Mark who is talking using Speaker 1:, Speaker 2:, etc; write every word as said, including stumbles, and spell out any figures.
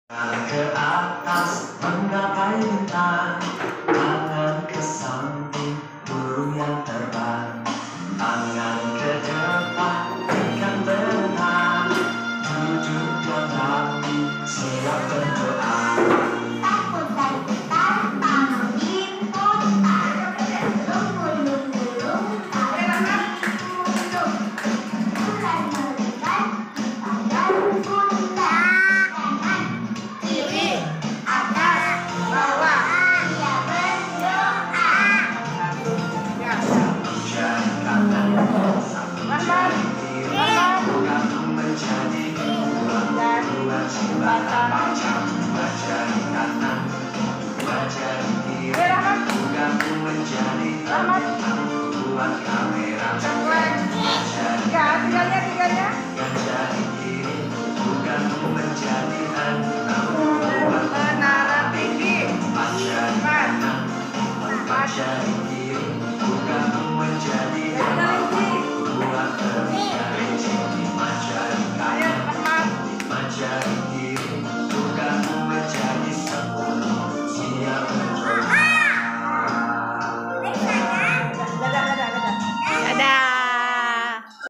Speaker 1: Ke atas menggapai bintang, tangan ke samping burung yang terbang, tangan ke depan ikan berenang, duduk dan rapi siap berdoa.
Speaker 2: Takut dan getar, tangan diputar, gulung-gulung-gulung, tangan diputar, bulan melihat badan bunda, kanan kiri atas bawah, dia berdoa.
Speaker 1: Jadikan tangan sampai kiri, kamu menjadi dua, dua jembatan panjang, dua jari kanan, dua jari kiri, kamu menjadi bintang, buat kamera
Speaker 3: Tiga, tiganya, tiganya.
Speaker 1: yang jari kiri, kamu menjadi